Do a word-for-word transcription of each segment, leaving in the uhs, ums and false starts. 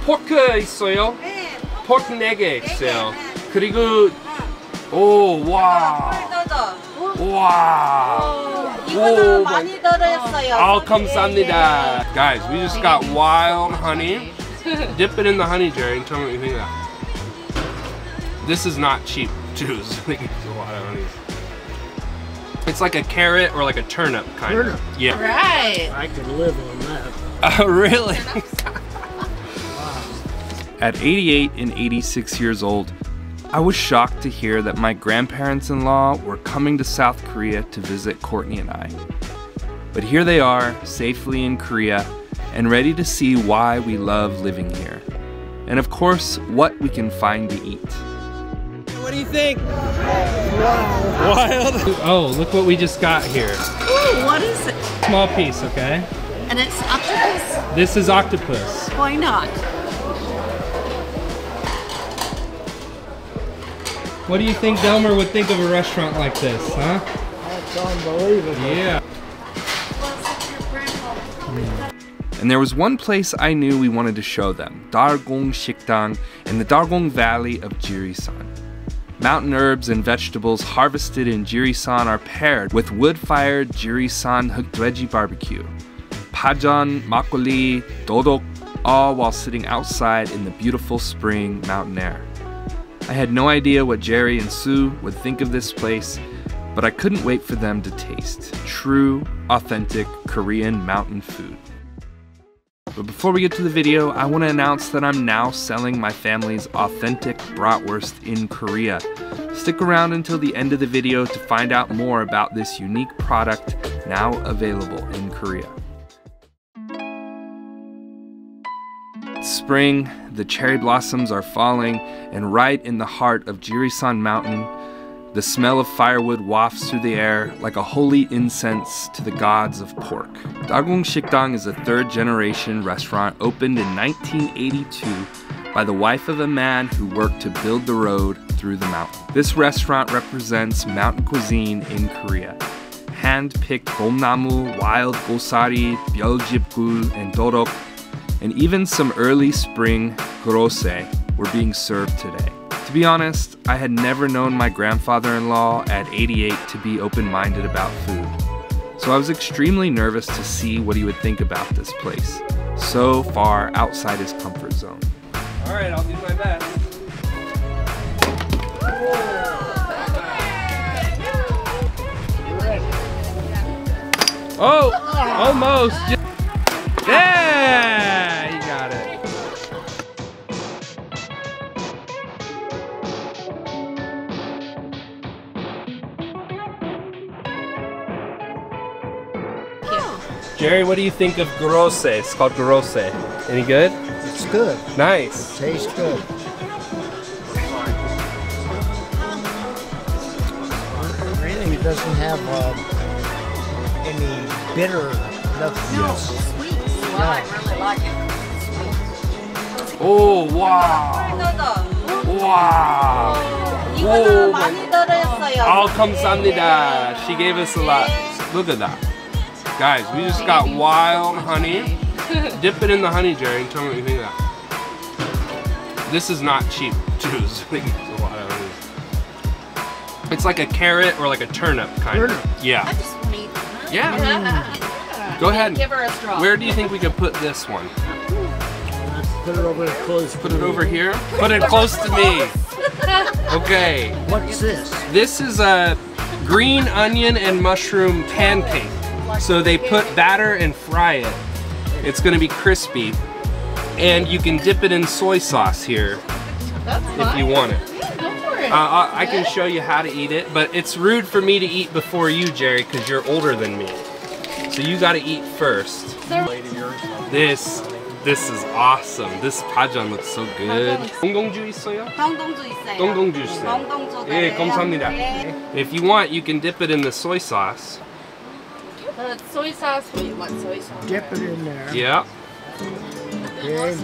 포크 있어요. 네. 포크 네 개 있어요. 그리고 오, 와. 와. 이거는 많이 들어있어요. 아, 감사합니다. Guys, we just got wild honey. Dip it in the honey, Jerry, and tell me what you think of that. This is not cheap, too. So I think it's a lot of honey. It's like a carrot or like a turnip, kind Turnip. of. Yeah. Right. I could live on that. Oh, really? At eighty-eight and eighty-six years old, I was shocked to hear that my grandparents-in-law were coming to South Korea to visit Courtney and I. But here they are, safely in Korea, and ready to see why we love living here. And of course, what we can find to eat. What do you think? Wow. Wild. Oh, look what we just got here. Ooh, what is it? Small piece, okay? And it's octopus? This is octopus. Why not? What do you think Delmer would think of a restaurant like this, huh? That's unbelievable. Yeah. And there was one place I knew we wanted to show them, Dargong Sikdang in the Dargong Valley of Jirisan. Mountain herbs and vegetables harvested in Jirisan are paired with wood-fired Jirisan Hukdweji barbecue. Pajan, makgeolli, dodok, all while sitting outside in the beautiful spring mountain air. I had no idea what Jerry and Sue would think of this place, but I couldn't wait for them to taste true, authentic Korean mountain food. But before we get to the video, I want to announce that I'm now selling my family's authentic bratwurst in Korea. Stick around until the end of the video to find out more about this unique product now available in Korea. Spring, the cherry blossoms are falling, and right in the heart of Jirisan Mountain, the smell of firewood wafts through the air like a holy incense to the gods of pork. Dargong Sikdang is a third-generation restaurant opened in nineteen eighty-two by the wife of a man who worked to build the road through the mountain. This restaurant represents mountain cuisine in Korea. Hand-picked bomnamu, wild gosari, byeoljipgul, and dorok, and even some early spring gorose were being served today. To be honest, I had never known my grandfather-in-law at eighty-eight to be open-minded about food. So I was extremely nervous to see what he would think about this place, so far outside his comfort zone. All right, I'll do my best. Oh, almost. Yeah, you got it. Jerry, what do you think of gorose? It's called gorose. Any good? It's good. Nice. Tastes good. Really, it doesn't have um, any bitter nothing. No, sweet. So I really like it. Oh, wow. Wow. 이거는 많이 들어있어요. Oh, 감사합니다. She gave us a lot. Look at that. Guys, we just got wild honey. Dip it in the honey, Jerry, and tell me what you think of that. This is not cheap, too. So I think it's a lot of honey. It's like a carrot or like a turnip, kind Turnip. of. Yeah. I just want to eat them. Yeah. Go ahead. Give her a straw. Where do you think we could put this one? Let's put it over close. Put it over here? Put it close to me. Okay. What's this? This is a green onion and mushroom pancake. So they put batter and fry it. It's gonna be crispy. And you can dip it in soy sauce here if you want it. Uh, I can show you how to eat it, but it's rude for me to eat before you, Jerry, because you're older than me. So you gotta eat first. This, this is awesome. This pajan looks so good. 동동주 있어요? 동동주 있어요. 동동주 있어요. 동동주. 예, 감사합니다. If you want, you can dip it in the soy sauce. The soy sauce, what do you want soy sauce? Dip it in there. Yeah. Okay.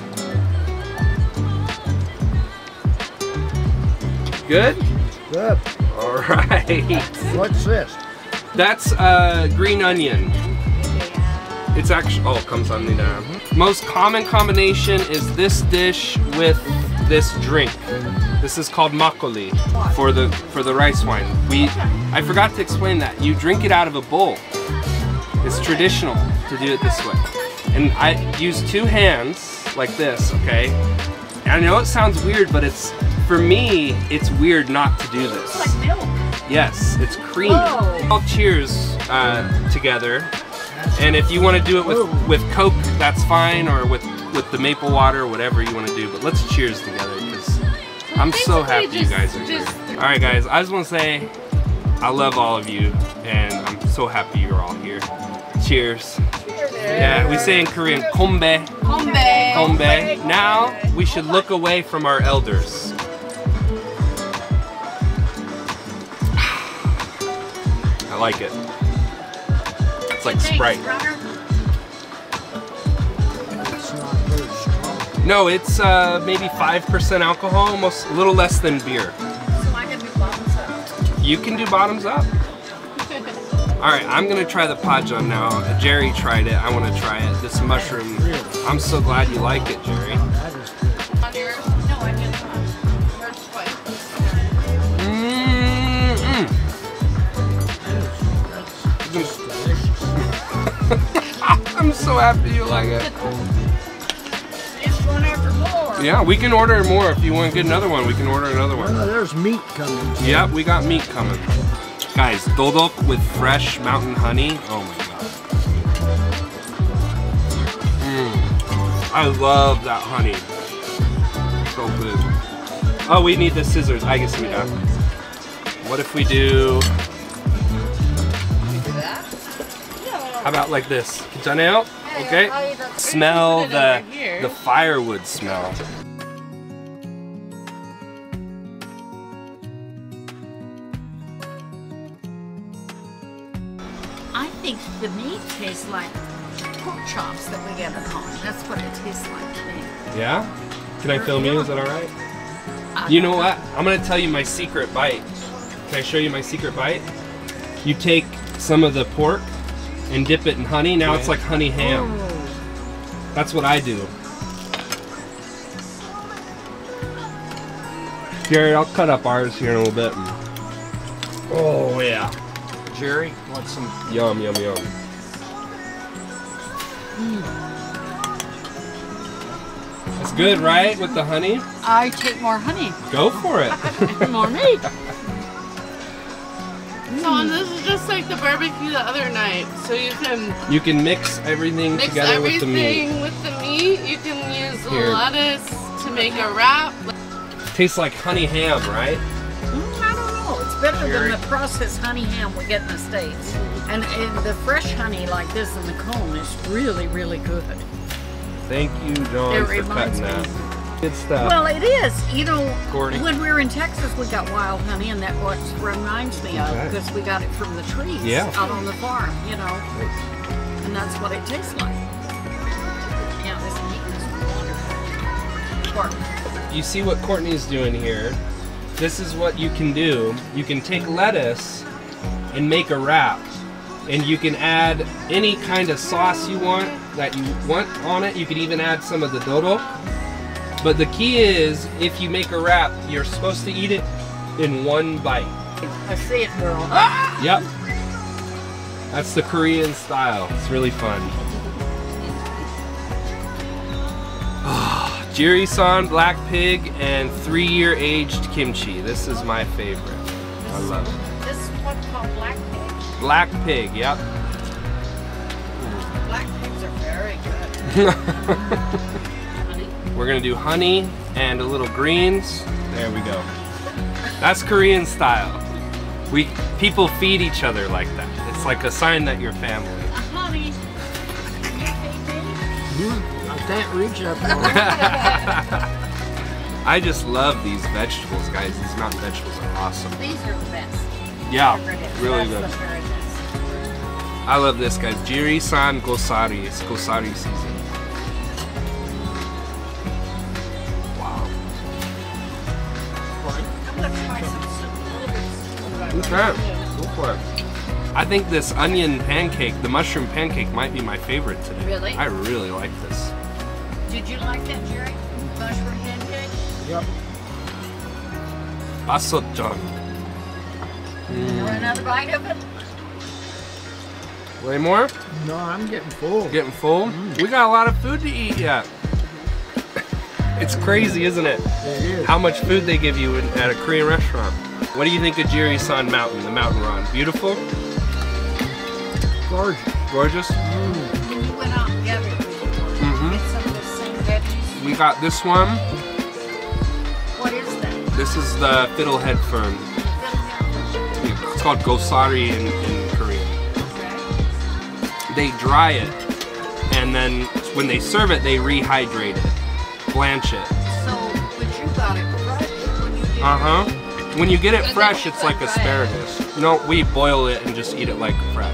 Good? Good. All right. What's this? That's uh, green onion. It's actually, oh, 감사합니다. Most common combination is this dish with this drink. This is called makgeolli for the for the rice wine. We I forgot to explain that. You drink it out of a bowl. It's traditional to do it this way. And I use two hands like this, okay? And I know it sounds weird, but it's for me, it's weird not to do this. It's like milk. Yes, it's creamy. Whoa. All cheers uh, together. And if you want to do it with, with Coke, that's fine, or with, with the maple water, or whatever you want to do. But let's cheers together, because I'm so happy you guys are here. All right, guys, I just want to say I love all of you, and I'm so happy you're all here. Cheers. Yeah, we say in Korean, kombe. Kombe. Kombe. Now, we should look away from our elders. I like it. It's like Sprite. It's not very strong. No, it's uh, maybe five percent alcohol, almost a little less than beer. So I can do bottoms up. You can do bottoms up. All right, I'm gonna try the pajon now. Jerry tried it, I wanna try it. This mushroom, I'm so glad you like it, Jerry. That is good. On yours? No, I did not. Yours twice. Mm-mm. It's delicious. I'm so happy you like it. It's going after more. Yeah, we can order more. If you want to get another one, we can order another Oh, one. no, there's meat coming. Yep, we got meat coming. Guys, dodok with fresh mountain honey. Oh my god. Mm. I love that honey. So good. Oh, we need the scissors. I guess we do. What if we do... How about like this? Janelle? Okay. Smell the, the firewood smell. I think the meat tastes like pork chops that we get at home. That's what it tastes like to me. Yeah? Can I film you? Is that alright? You know what? I'm gonna tell you my secret bite. Can I show you my secret bite? You take some of the pork and dip it in honey. Now it's like honey ham. That's what I do. Jerry, I'll cut up ours here in a little bit. Oh yeah. Jerry, want some? Yum, yum, yum. It's good, right? With the honey? I take more honey. Go for it. More meat. So and this is just like the barbecue the other night. So you can You can mix everything mix together with the meat. everything with the meat. You can use Here. lettuce to make a wrap. Tastes like honey ham, right? Mm, I don't know. It's better Jerry. than the processed honey ham we get in the States. And, and the fresh honey like this in the cone is really, really good. Thank you, John, It for reminds cutting me. that. Good stuff. Well, it is. You know, Courtney. when we were in Texas, we got wild honey, and that's what reminds me of, Okay. because we got it from the trees Yeah. out on the farm, you know, and that's what it tastes like. Yeah, this meat is wonderful. Pork. You see what Courtney's doing here? This is what you can do. You can take lettuce and make a wrap. And you can add any kind of sauce you want that you want on it. You can even add some of the dodok. But the key is, if you make a wrap, you're supposed to eat it in one bite. I see it, girl. Yep. That's the Korean style. It's really fun. Jiri-san black pig and three-year aged kimchi. This is my favorite. I love it. This is what's called black pig. Black pig, yep. Black pigs are very good. Honey. We're gonna do honey and a little greens. There we go. That's Korean style. We people feed each other like that. It's like a sign that you're family. Honey. I can't reach up there. I just love these vegetables, guys. These mountain vegetables are awesome. These are the best. Yeah, Ever did. really That's good. the very best. I love this, guys. Jiri-san gosari. It's gosari season. Wow. I'm gonna try some soup. Okay, go for it. I think this onion pancake, the mushroom pancake, might be my favorite today. Really? I really like this. Did you like that, Jerry? Mushroom pancake? Yep. Basotjeon. Want another bite of it? Way more? No, I'm getting full. Getting full? Mm. We got a lot of food to eat yet. It's crazy, isn't it? It is. How much food they give you in, at a Korean restaurant. What do you think of Jirisan Mountain, the mountain run? Beautiful? Gorgeous. Gorgeous? Mm. When we went out together, Mm-hmm. get some of those same veggies. We got this one. What is that? This is the fiddlehead fern. It's called gosari in, in Korean. Okay. They dry it, and then when they serve it, they rehydrate it, blanch it. So, but you got it fresh when you did Uh-huh. When you get it But fresh, then it's you like could fry it. asparagus. No, we boil it and just eat it like fresh.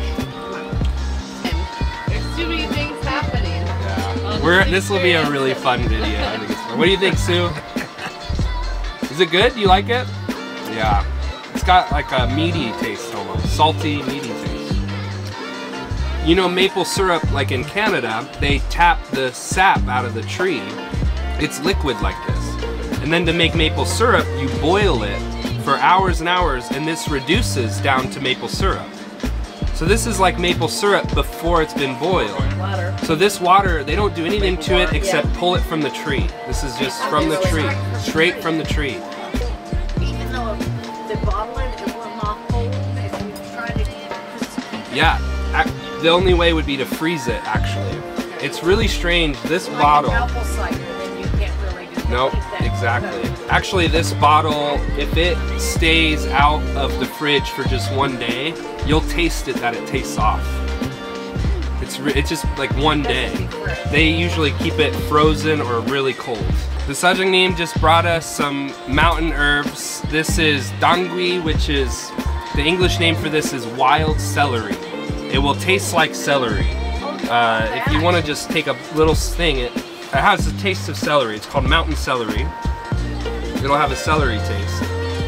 There's too many things happening. Yeah. On We're, this this will be a really experience. fun video. I think it's fun. What do you think, Sue? Is it good? You like it? Yeah. It's got like a meaty taste almost. Salty, meaty taste. You know, maple syrup, like in Canada, they tap the sap out of the tree. It's liquid like this. And then to make maple syrup, you boil it for hours and hours, and this reduces down to maple syrup. So this is like maple syrup before it's been boiled. water. So this water, they don't do anything to it except pull it from the tree. This is just from the tree, straight from the tree. Even though they bottle it, it will not hold if you try to keep Yeah, ac- the only way would be to freeze it, actually. It's really strange, this like bottle. an apple cider, then you can't really do Nope, keep that. exactly. Actually, this bottle, if it stays out of the fridge for just one day, you'll taste it that it tastes off. It's re- it's just like one day. They usually keep it frozen or really cold. The Sajangnim just brought us some mountain herbs. This is dangui, which is, the English name for this is wild celery. It will taste like celery. Uh, if you want to just take a little thing, it, it has the taste of celery. It's called mountain celery. It'll have a celery taste.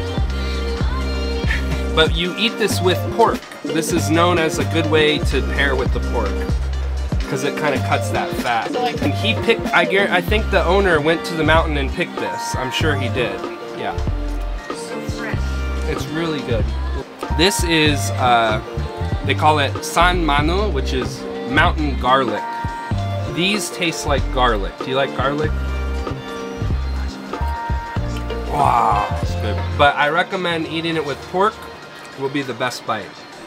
But you eat this with pork. This is known as a good way to pair with the pork because it kind of cuts that fat. And he picked, I, guar- I think the owner went to the mountain and picked this. I'm sure he did. Yeah. So fresh. It's really good. This is, uh, they call it san manu, which is mountain garlic. These taste like garlic. Do you like garlic? Wow, it's good. But I recommend eating it with pork. Will be the best bite.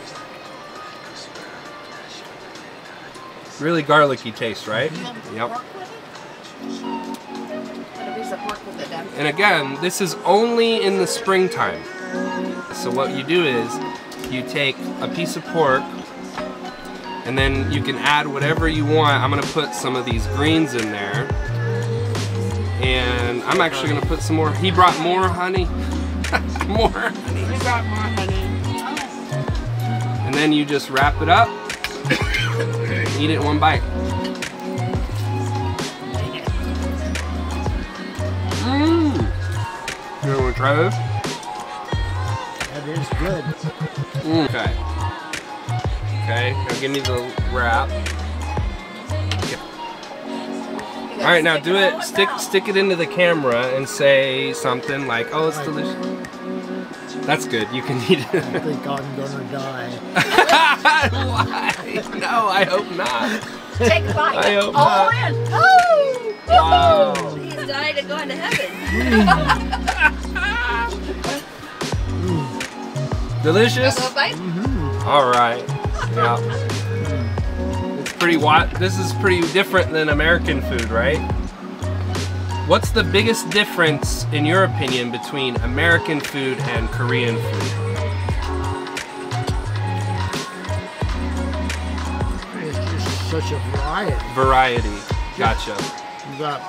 Really garlicky taste, right? Yep. Pork with it? Got a piece of pork with it then. And again, this is only in the springtime. So what you do is you take a piece of pork and then you can add whatever you want. I'm gonna put some of these greens in there. And I'm actually gonna put some more. He brought more honey. More honey. We got more honey. And then you just wrap it up. Eat it in one bite. Mmm. You wanna try this? That is good. Mm. Okay. Okay, now give me the wrap. All right, now do it. Stick, stick it into the camera and say something like, "Oh, it's delicious." That's good. You can eat I it. think I'm gonna die. Why? No, I hope not. Take a bite. I hope All not. in. Oh! Wow. He's dying to go into heaven. Delicious. Go bite? All right. Yeah. It's pretty wild. This is pretty different than American food, right? What's the biggest difference, in your opinion, between American food and Korean food? It's just such a variety. Variety. Gotcha. You got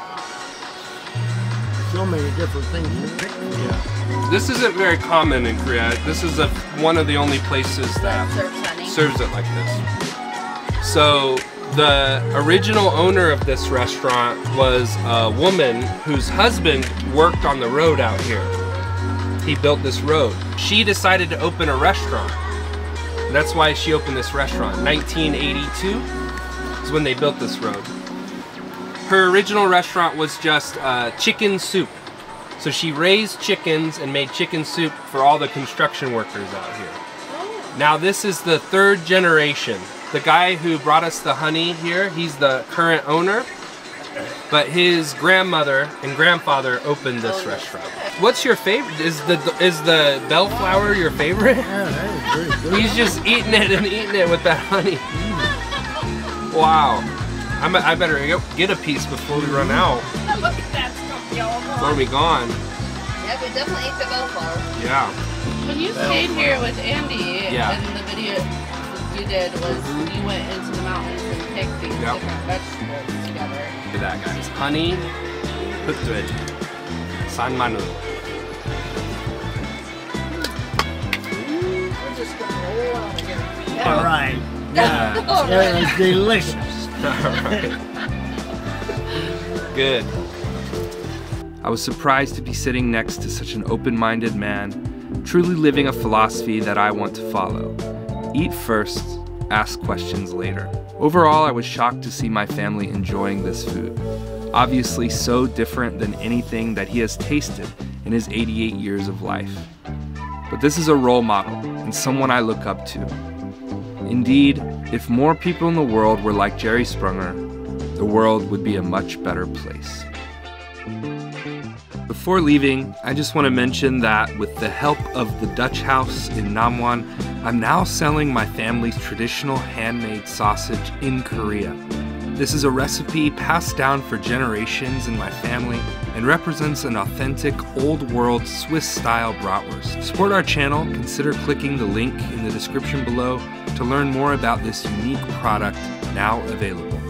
so many different things to pick from. Yeah. This isn't very common in Korea. This is a, one of the only places that Serves honey. serves it like this. So the original owner of this restaurant was a woman whose husband worked on the road out here. He built this road. She decided to open a restaurant. That's why she opened this restaurant. nineteen eighty-two is when they built this road. her original restaurant was just uh, chicken soup. So she raised chickens and made chicken soup for all the construction workers out here. Oh. Now this is the third generation. The guy who brought us the honey here, he's the current owner. But his grandmother and grandfather opened this restaurant. What's your favorite? Is the is the bellflower your favorite? Yeah, that is very good. He's just eating it and eating it with that honey. Wow. I'm, I better get a piece before we run out. Look at that stuff, y'all. Before we gone. Yeah, we definitely ate the bellflower. Yeah. When you stayed here with Andy, Yeah. and the video you did was you went into the mountains and picked these Yep. different vegetables together. Look at that, guys. Honey, putred, San Manu. We're just gonna roll out of here. All right. Yeah. All That right. was delicious. Alright. Good. I was surprised to be sitting next to such an open-minded man, truly living a philosophy that I want to follow. Eat first, ask questions later. Overall, I was shocked to see my family enjoying this food. Obviously so different than anything that he has tasted in his eighty-eight years of life. But this is a role model and someone I look up to. Indeed, if more people in the world were like Jerry Sprunger, the world would be a much better place. Before leaving, I just want to mention that with the help of the Dutch House in Namwan, I'm now selling my family's traditional handmade sausage in Korea. This is a recipe passed down for generations in my family and represents an authentic, old-world Swiss-style bratwurst. To support our channel, consider clicking the link in the description below to learn more about this unique product now available.